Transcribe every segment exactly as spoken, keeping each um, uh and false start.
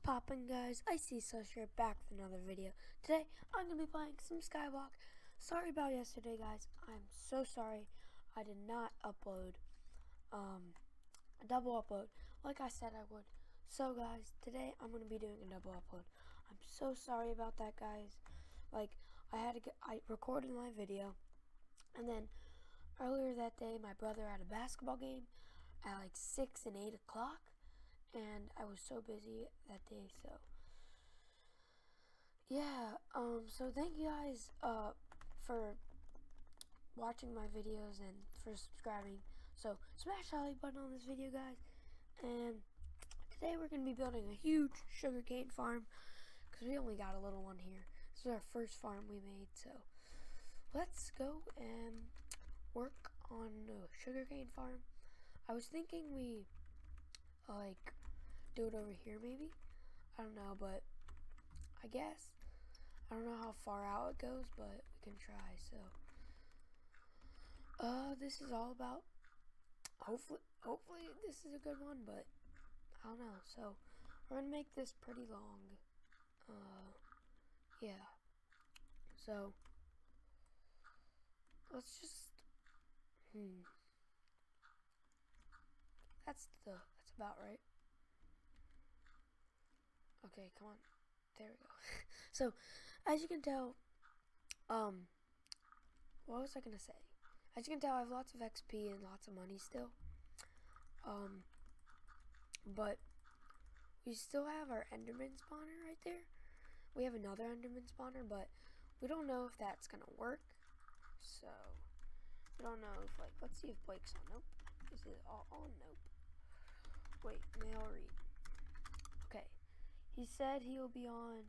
poppin', guys? ICSush here, back with another video. Today I'm gonna be playing some Skyblock. Sorry about yesterday, guys. I'm so sorry I did not upload um a double upload like I said I would. So guys, today I'm gonna be doing a double upload. I'm so sorry about that, guys. Like, I had to get I recorded my video, and then earlier that day my brother had a basketball game at like six and eight o'clock. And I was so busy that day, so yeah. Um. So thank you guys uh for watching my videos and for subscribing. So smash that like button on this video, guys. And today we're gonna be building a huge sugarcane farm because we only got a little one here. This is our first farm we made, so let's go and work on the sugarcane farm. I was thinking we uh, like. do it over here maybe. I don't know, but I guess I don't know how far out it goes, but we can try. So uh this is all about hopefully hopefully this is a good one, but I don't know. So we're gonna make this pretty long. Uh yeah. So let's just hmm that's the that's about right. Okay, come on. There we go. So, as you can tell, um, what was I gonna say? As you can tell, I have lots of X P and lots of money still. Um, but we still have our Enderman spawner right there. We have another Enderman spawner, but we don't know if that's gonna work. So, we don't know if, like, let's see if Blake's on. Nope. Is it all on? Nope. Wait, mail read. Okay. He said he'll be on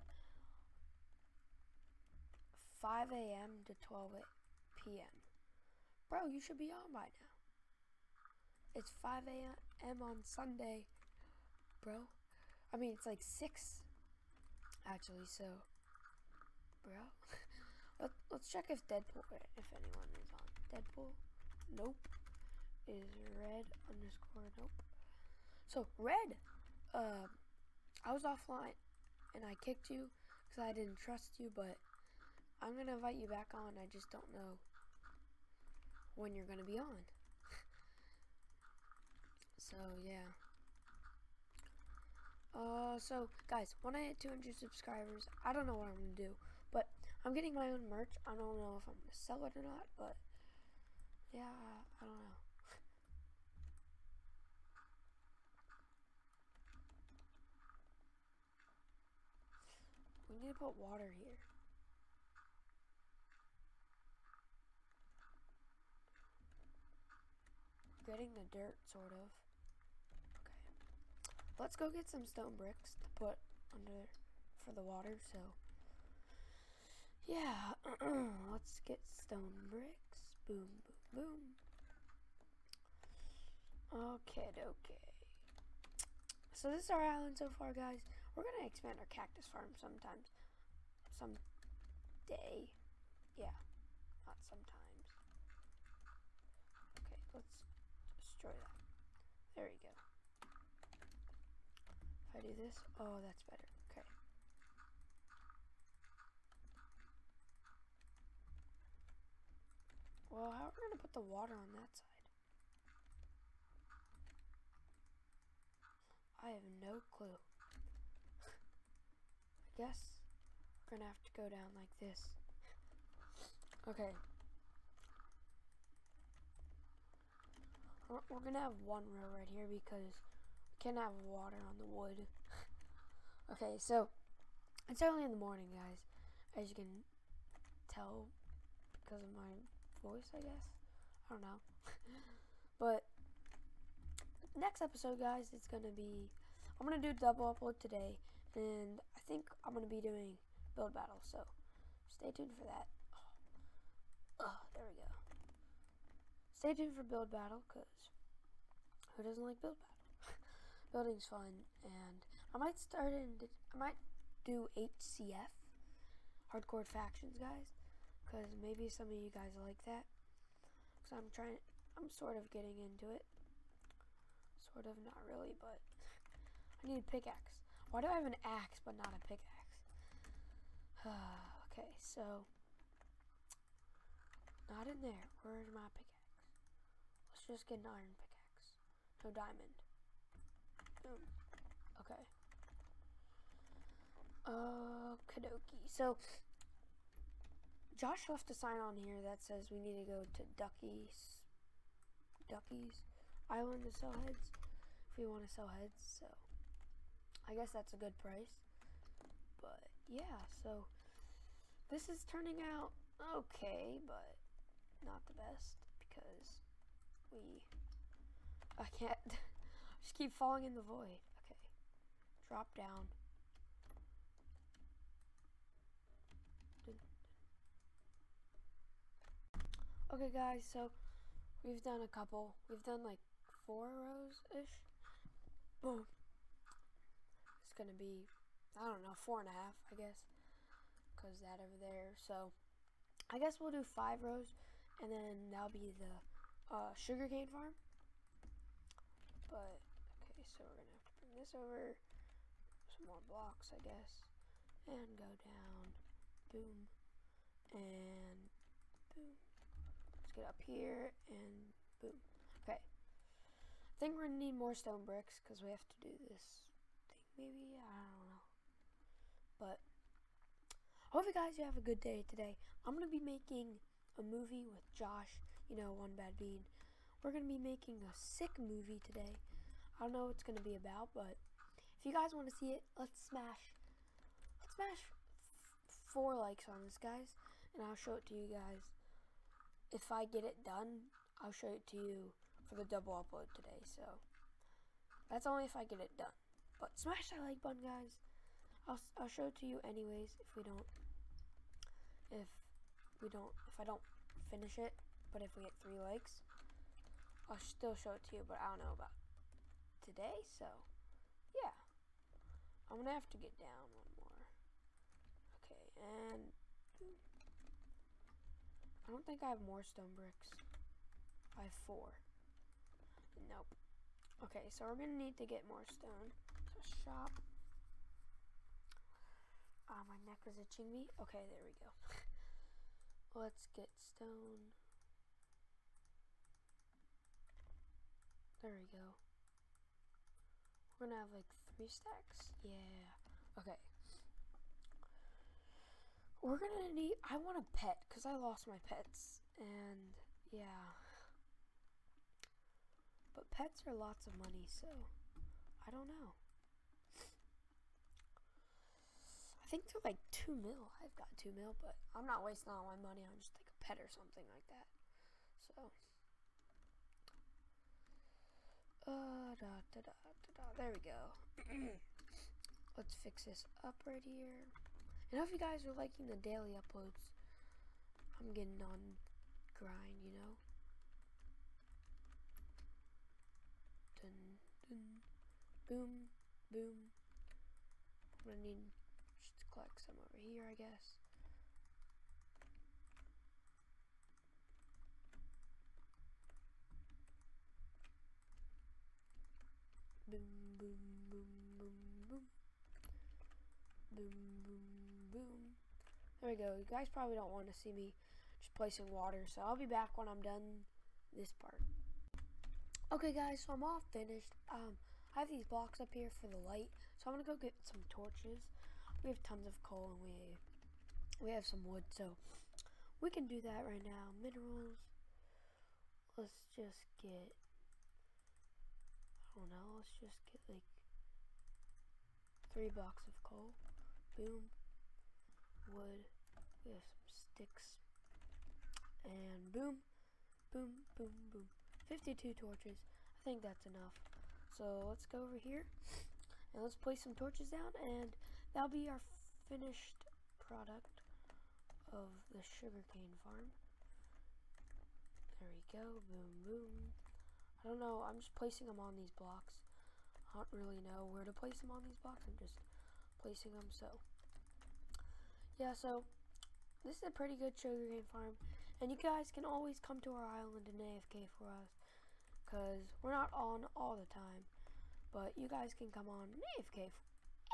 five A M to twelve P M Bro, you should be on by now. It's five A M on Sunday, bro. I mean, it's like six, actually, so, bro. Let, let's check if Deadpool, if anyone is on. Deadpool? Nope. Is Red underscore? Nope. So, Red, uh, I was offline and I kicked you because I didn't trust you, but I'm going to invite you back on. I just don't know when you're going to be on. So, yeah. Uh, so, guys, when I hit two hundred subscribers, I don't know what I'm going to do, but I'm getting my own merch. I don't know if I'm going to sell it or not, but yeah, I don't know. We need to put water here. Getting the dirt, sort of. Okay. Let's go get some stone bricks to put under for the water, so. Yeah. Let's get stone bricks. Boom, boom, boom. Okay, okay. So this is our island so far, guys. We're gonna expand our cactus farm sometimes. Some day. Yeah. Not sometimes. Okay, let's destroy that. There we go. If I do this, oh, that's better. Okay. Well, how are we gonna put the water on that side? I have no clue. I guess we're gonna have to go down like this. Okay. We're, we're gonna have one row right here because we can't have water on the wood. Okay, so it's early in the morning, guys, as you can tell because of my voice, I guess. I don't know. But next episode, guys, it's gonna be I'm gonna do a double upload today, and I think I'm gonna be doing build battle, so stay tuned for that. Oh, oh there we go. Stay tuned for build battle, because who doesn't like build battle? Building's fun, and I might start in I might do H C F, hardcore factions, guys, because maybe some of you guys like that, because I'm trying I'm sort of getting into it. Sort of, not really, but I need a pickaxe. Why do I have an axe but not a pickaxe? Okay, so not in there. Where's my pickaxe? Let's just get an iron pickaxe. No diamond. Boom. Okay. Uh, Kadoki. So Josh left a sign on here that says we need to go to Ducky's Ducky's Island to sell heads if we want to sell heads. So I guess that's a good price. But yeah, so this is turning out okay, but not the best because we I can't just keep falling in the void. Okay. Drop down. Okay guys, so we've done a couple. We've done like four rows-ish. Boom. It's gonna be, I don't know, four and a half, I guess. Because that over there. So I guess we'll do five rows. And then that'll be the uh, sugarcane farm. But, okay, so we're gonna have to bring this over. Some more blocks, I guess. And go down. Boom. And boom. Get up here and boom. Okay. I think we're gonna need more stone bricks because we have to do this thing maybe. I don't know. But I hope you guys have a good day today. I'm gonna be making a movie with Josh, you know, One Bad Bean. We're gonna be making a sick movie today. I don't know what it's gonna be about, but if you guys want to see it, let's smash let's smash four likes on this, guys, and I'll show it to you guys. If I get it done, I'll show it to you for the double upload today. So that's only if I get it done. But smash that like button, guys. I'll I'll show it to you anyways. If we don't, if we don't, if I don't finish it, but if we get three likes, I'll still show it to you. But I don't know about today. So yeah, I'm gonna have to get down one more. Okay, and. I don't think I have more stone bricks. I have four. Nope. Okay, so we're gonna need to get more stone. So shop. Ah, uh, my neck was itching me. Okay, there we go. Let's get stone. There we go. We're gonna have like three stacks. Yeah. Okay. We're gonna need, I want a pet, because I lost my pets, and, yeah. But pets are lots of money, so, I don't know. I think they're like two mil, I've got two mil, but I'm not wasting all my money on just like a pet or something like that, so. Uh, da, da, da, da, da. There we go. Let's fix this up right here. And I hope you guys are liking the daily uploads. I'm getting on grind, you know. Dun, dun, boom, boom. I'm gonna need just to collect some over here, I guess. Boom, boom, boom, boom, boom. Boom, boom, boom. There we go. You guys probably don't want to see me just placing water, so I'll be back when I'm done this part. Okay, guys, so I'm all finished. Um, I have these blocks up here for the light, so I'm gonna go get some torches. We have tons of coal and we we have some wood, so we can do that right now. Minerals. Let's just get. I don't know. Let's just get like three blocks of coal. Boom. Wood. We have some sticks. And boom. Boom, boom, boom. fifty-two torches. I think that's enough. So let's go over here. And let's place some torches down. And that'll be our finished product of the sugarcane farm. There we go. Boom, boom. I don't know. I'm just placing them on these blocks. I don't really know where to place them on these blocks. I'm just placing them. So yeah, so this is a pretty good sugarcane farm, and you guys can always come to our island and A F K for us, because we're not on all the time, but you guys can come on and A F K, A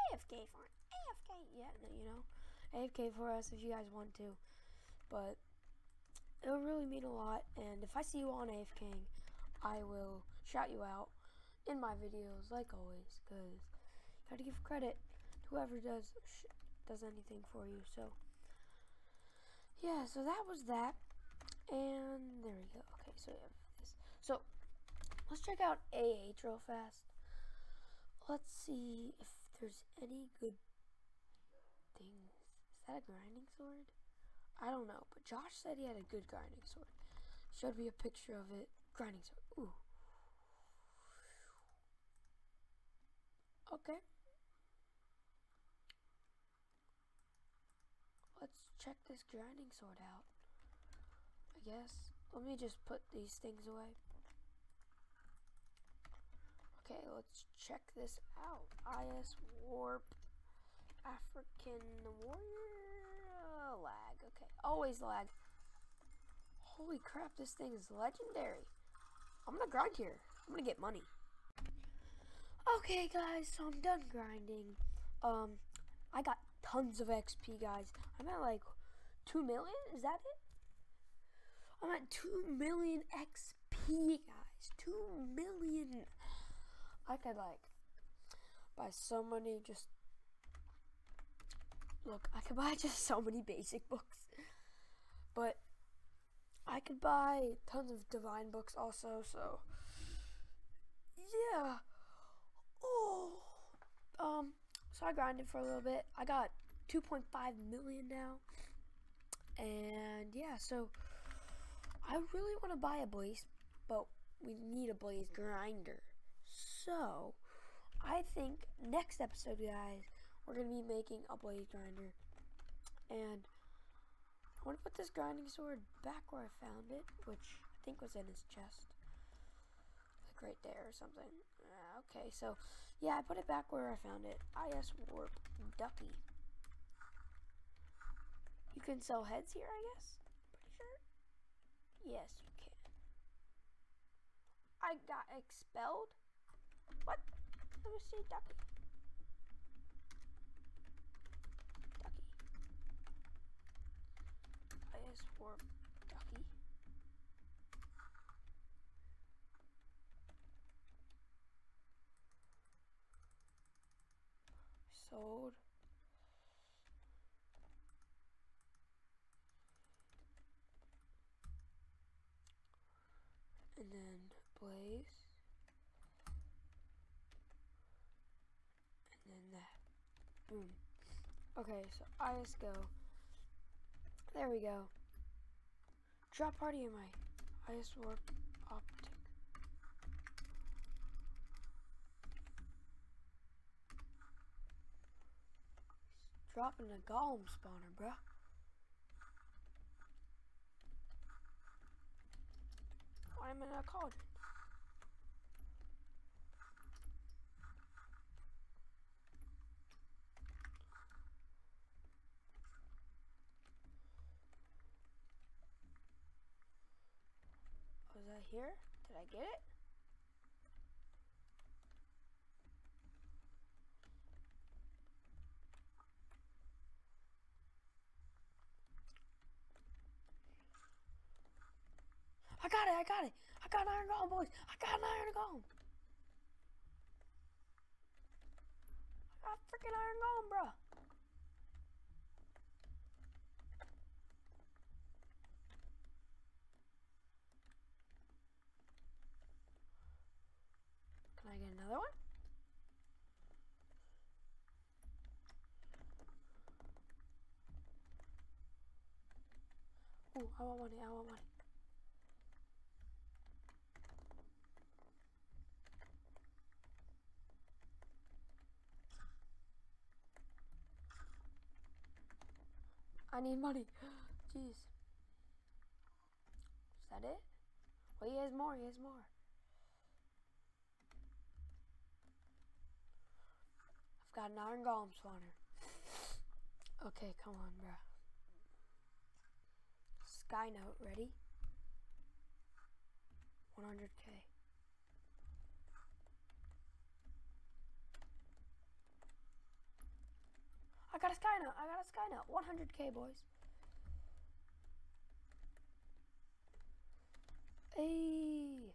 A F K for A F K. Yeah, no, you know, A F K for us if you guys want to. But it'll really mean a lot. And if I see you on AFKing, I will shout you out in my videos, like always, because you gotta give credit to whoever does sh does anything for you. So yeah, so that was that, and there we go. Okay, so we have this. So let's check out A H real fast. Let's see if there's any good things. Is that a grinding sword? I don't know, but Josh said he had a good grinding sword. Showed me a picture of it. Grinding sword. Ooh. Okay. Let's check this grinding sword out, I guess. Let me just put these things away. Okay, let's check this out. I S Warp African Warrior. Uh, lag. Okay, always lag. Holy crap, this thing is legendary. I'm gonna grind here. I'm gonna get money. Okay, guys, so I'm done grinding. Um, I got tons of X P, guys. I'm at like two million. Is that it? I'm at two million X P, guys. Two million. I could like buy so many. Just look, I could buy just so many basic books, but I could buy tons of divine books also. So yeah. Oh, um, so I grinded for a little bit. I got two point five million now, and yeah, so I really want to buy a blaze, but we need a blaze grinder. So I think next episode, guys, we're gonna be making a blaze grinder, and I want to put this grinding sword back where I found it, which I think was in his chest. Right there or something. Uh, okay, so yeah, I put it back where I found it. I S Warp Ducky. You can sell heads here, I guess. Pretty sure. Yes, you can. I got expelled. What? Let me see, Ducky. Ducky. I S Warp Ducky. Sold. And then blaze. And then that. Boom. Okay, so I S go. There we go. Drop party in my I S Warp Optic. Dropping a golem spawner, bruh. I'm in a cauldron. Was that here? Did I get it? I got it, I got it. I got an iron golem, boys. I got an iron golem. I got a freaking iron golem, bruh. Can I get another one? Ooh, I want money, I want money. I need money. Jeez. Is that it? Well, he has more, he has more. I've got an iron golem spawner. Okay, come on, bruh. Skynote, ready? one hundred K. Skynote. I got a Skynote. one hundred K, boys. Hey.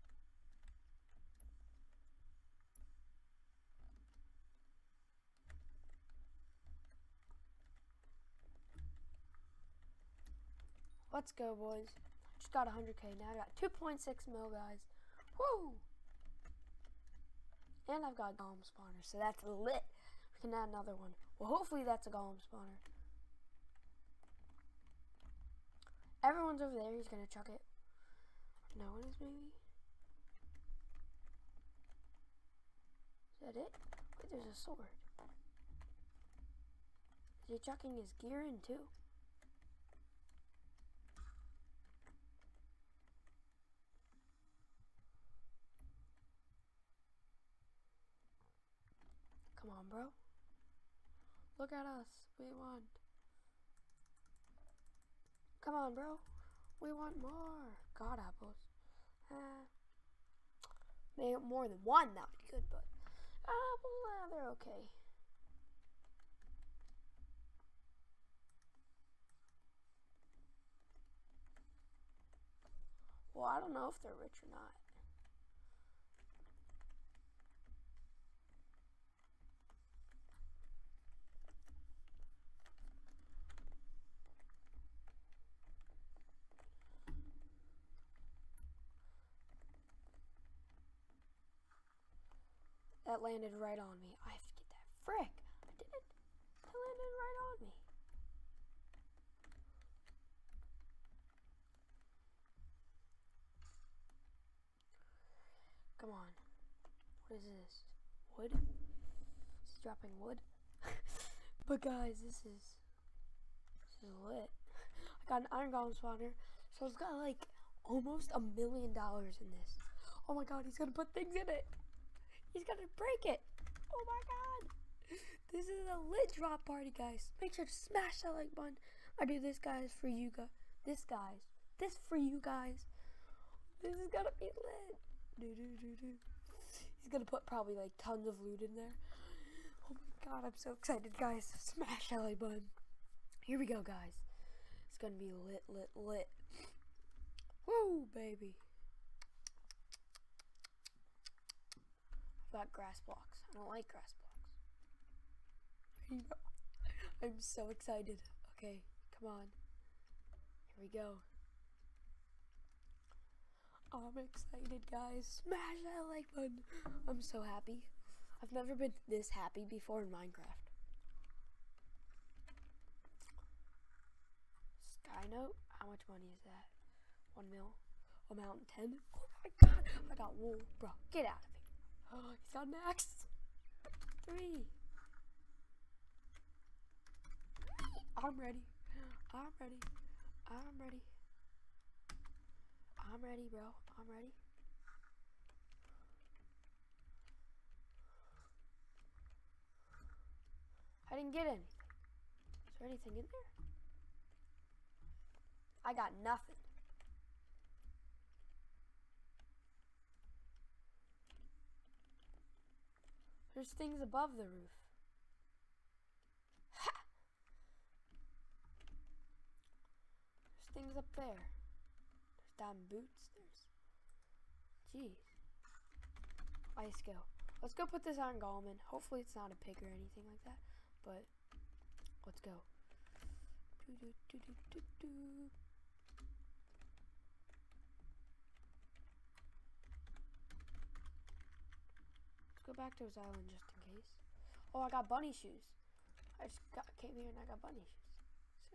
Let's go, boys. Just got one hundred K. Now I got two point six mil, guys. Woo! And I've got golem spawner, so that's lit. We can add another one. Well, hopefully that's a golem spawner. Everyone's over there. He's gonna chuck it. No one is, maybe? Is that it? Wait, there's a sword. Is he chucking his gear in too? Come on, bro. Look at us. We won. Come on, bro. We want more. God apples. Uh, maybe more than one, that would be good, but uh, well, uh, they're okay. Well, I don't know if they're rich or not. That landed right on me. I have to get that. Frick! I did it. That landed right on me. Come on. What is this? Wood? Is he dropping wood? But guys, this is this is lit. I got an iron golem spawner, so it's got like almost a million dollars in this. Oh my god, he's gonna put things in it. He's gonna break it. Oh my god. This is a lit drop party, guys. Make sure to smash that like button. I do this, guys, for you guys. This, guys. This for you guys. This is gonna be lit. Do, do, do, do. He's gonna put probably like tons of loot in there. Oh my god, I'm so excited, guys. Smash that like button. Here we go, guys. It's gonna be lit, lit, lit. Woo, baby. Got grass blocks. I don't like grass blocks. I'm so excited. Okay, come on. Here we go. I'm excited, guys. Smash that like button. I'm so happy. I've never been this happy before in Minecraft. Skynote? How much money is that? One mil? A mountain ten? Oh my god! I got wool. Bro, get out of here. Oh, he's got an axe. Three. I'm ready. I'm ready. I'm ready. I'm ready, bro. I'm ready. I didn't get anything. Is there anything in there? I got nothing. There's things above the roof. Ha! There's things up there. There's diamond boots. There's... Jeez. Ice go. Let's go put this iron golem in. Hopefully it's not a pig or anything like that. But, let's go. Do, do, do, do, do, do. Go back to his island just in case. Oh, I got bunny shoes. I just got, came here and I got bunny shoes. Sick.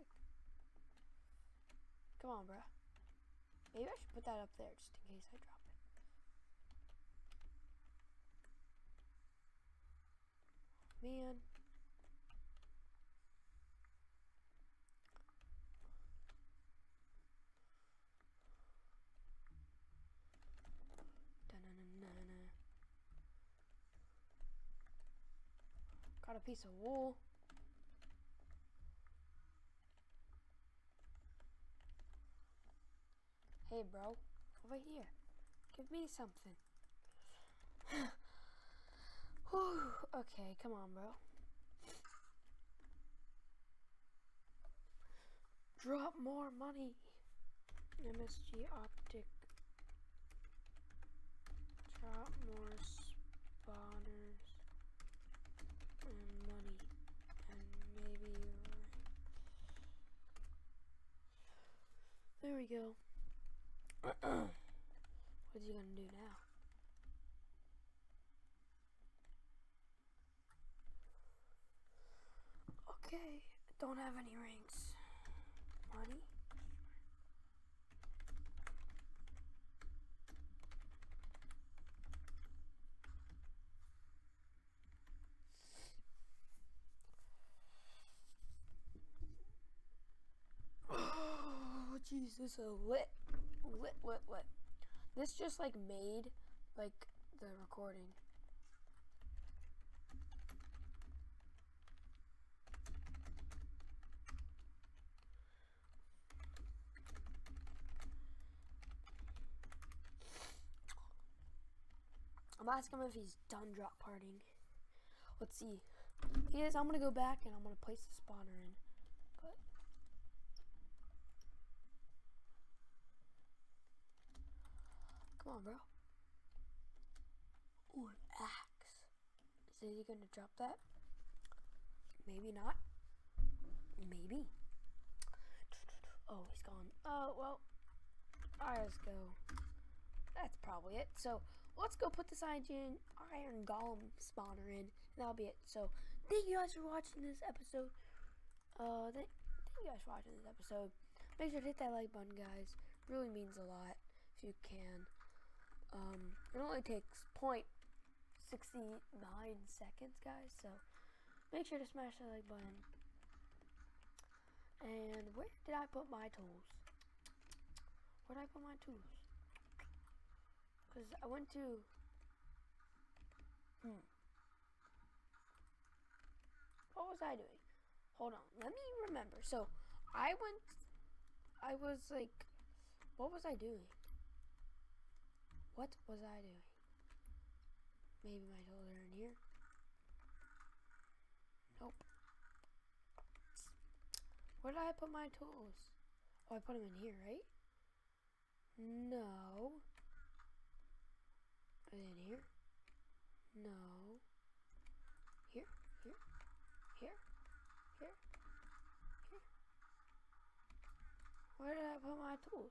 Come on, bruh. Maybe I should put that up there just in case I drop it. Man. Got a piece of wool. Hey, bro. Over here. Give me something. Whew. Okay, come on, bro. Drop more money. M S G Optic. Drop more spawners and money. And maybe rank. There we go. What's he gonna do now? Okay, don't have any ranks. Money? Oh, jeez, this is lit. Lit, lit, lit. This just like made like the recording. I'm asking him if he's done drop partying. Let's see. If he is, I'm gonna go back and I'm gonna place the spawner in. But come on, bro. Ooh, an axe. Is he gonna drop that? Maybe not. Maybe. Oh, he's gone. Oh, well. Alright, let's go. That's probably it. So, let's go put this iron, iron golem spawner in, and that'll be it. So, thank you guys for watching this episode. Uh, thank, thank you guys for watching this episode. Make sure to hit that like button, guys. Really means a lot if you can. Um, it only takes zero point six nine seconds, guys. So, make sure to smash that like button. And where did I put my tools? Where did I put my tools? Because I went to... Hmm. What was I doing? Hold on. Let me remember. So, I went... I was like... What was I doing? What was I doing? Maybe my tools are in here. Nope. Where did I put my tools? Oh, I put them in here, right? No. Are they in here? No. Here, here, here, here, here. Where did I put my tools?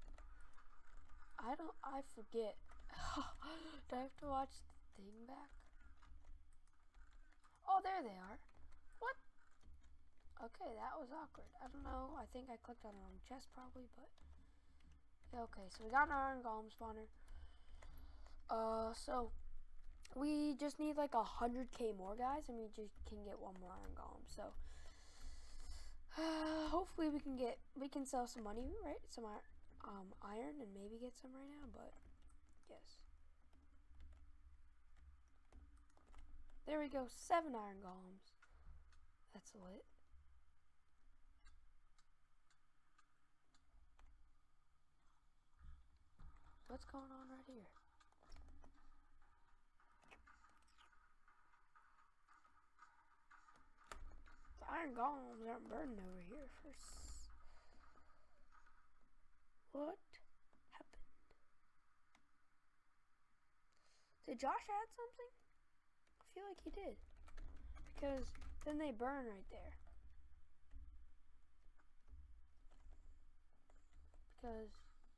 I don't, I forget. Do I have to watch the thing back? Oh, there they are. What? Okay, that was awkward. I don't know. I think I clicked on the wrong chest probably, but... Yeah, okay, so we got an iron golem spawner. Uh, so... We just need like a hundred K more, guys, and we just can get one more iron golem. So... Uh, hopefully we can get... We can sell some money, right? Some um, iron and maybe get some right now, but... Yes. There we go. Seven iron golems. That's lit. What's going on right here? The iron golems aren't burning over here first. What happened? Did Josh add something? I feel like he did. Because then they burn right there. Because...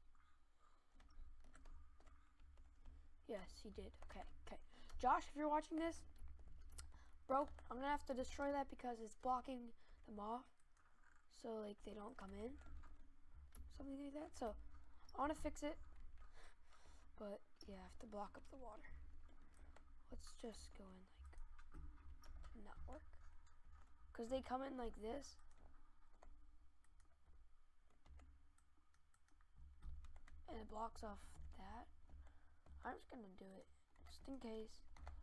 Yes, he did. Okay, okay. Josh, if you're watching this, bro, I'm gonna have to destroy that because it's blocking them off. So, like, they don't come in. Something like that. So, I want to fix it. But, yeah, I have to block up the water. Let's just go in, like, not work. Because they come in like this. And it blocks off that. I'm just gonna do it, just in case.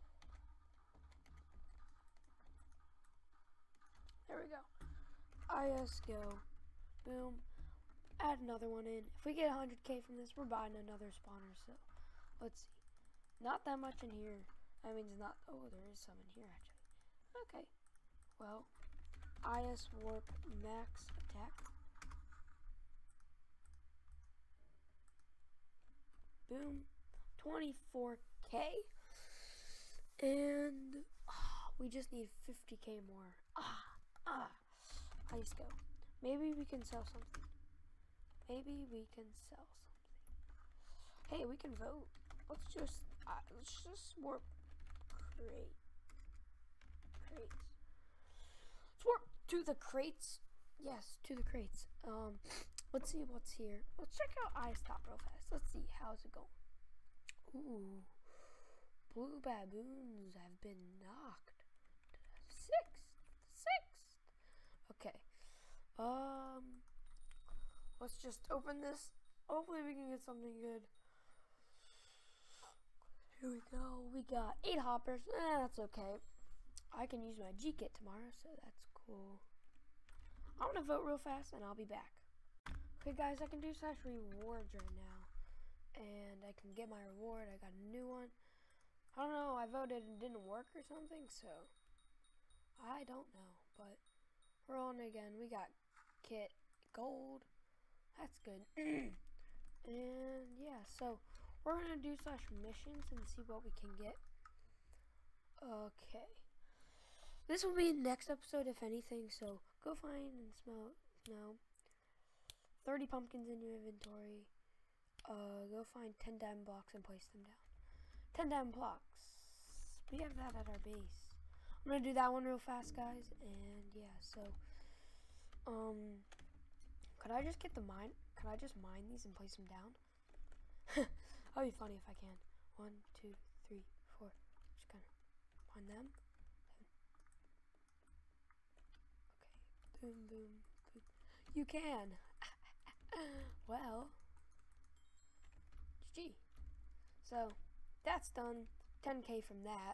There we go. I S go. Boom. Add another one in. If we get one hundred K from this, we're buying another spawner, so let's see. Not that much in here. That means not, oh, there is some in here, actually. Okay. Well, I S warp max attack. boom, twenty-four K. And ah, we just need fifty K more. Ah, ah. Ice go. Maybe we can sell something. Maybe we can sell something. Hey, we can vote. Let's just uh, let's just warp crate crates. Let's warp to the crates. Yes, to the crates. Um, let's see what's here. Let's check out iStop real fast. Let's see how's it going. Ooh, blue baboons have been knocked. Sixth, sixth. Okay. Um, let's just open this. Hopefully we can get something good. Here we go. We got eight hoppers. Eh, that's okay. I can use my G kit tomorrow, so that's cool. I'm gonna vote real fast, and I'll be back. Okay, guys, I can do slash rewards right now, and I can get my reward. I got a new one. I don't know. I voted and it didn't work or something, so I don't know. But we're on again. We got kit gold. That's good. And yeah, so we're gonna do slash missions and see what we can get. Okay. This will be next episode, if anything, so go find and smell, smell thirty pumpkins in your inventory. Uh, go find ten diamond blocks and place them down. ten diamond blocks. We have that at our base. I'm gonna do that one real fast, guys, and yeah, so, um, could I just get the mine? Could I just mine these and place them down? That'd be funny if I can. One, two, three, four. Just kind of mine them. Boom, boom, boom. You can. Well, G G. So, that's done. ten K from that.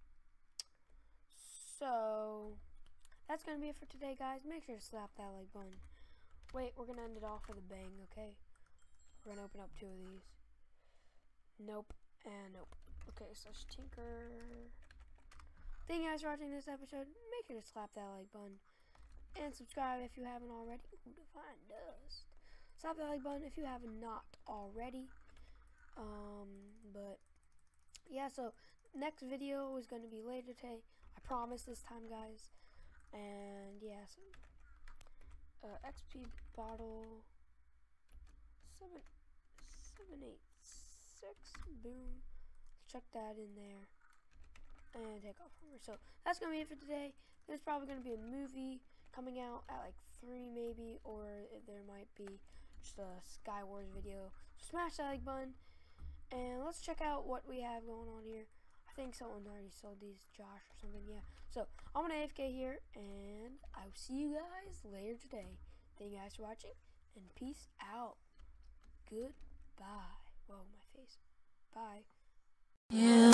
So, that's going to be it for today, guys. Make sure to slap that like button. Wait, we're going to end it off with a bang, okay? We're going to open up two of these. Nope. And nope. Okay, so let's tinker. Thank you guys for watching this episode. Make sure to slap that like button. And subscribe if you haven't already. Ooh, divine dust. Slap that like button if you have not already. Um, but yeah, so next video is going to be later today. I promise this time, guys. And yeah, so uh, X P bottle seven seven eight six. Boom. Chuck that in there and take off from her. So that's gonna be it for today. There's probably gonna be a movie coming out at like three maybe, or there might be just a Sky Wars video. So smash that like button, and let's check out what we have going on here. I think someone already sold these, Josh or something. Yeah. So I'm gonna A F K here, and I will see you guys later today. Thank you guys for watching, and peace out. Goodbye. Whoa, my face. Bye. Yeah.